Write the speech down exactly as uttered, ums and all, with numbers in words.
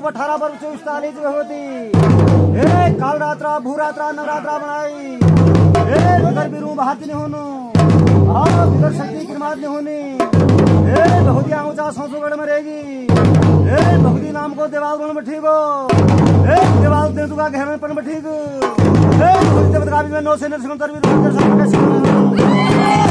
अठारह पर चौबीस तालीस होती ए काल रात्रा भूरात्रा नवरात्रा बनाई ए बिगर बिरू बहाती नहीं होनो हाँ बिगर शक्ति की मात नहीं होनी ए बहुदी ऊंचा संसोगढ़ में रहेगी ए बहुदी नाम को देवाल बन में ठीक हो ए देवाल दे दूंगा घर में पन में ठीक ए बहुदी देवता में नौ से नरसिंह तरवी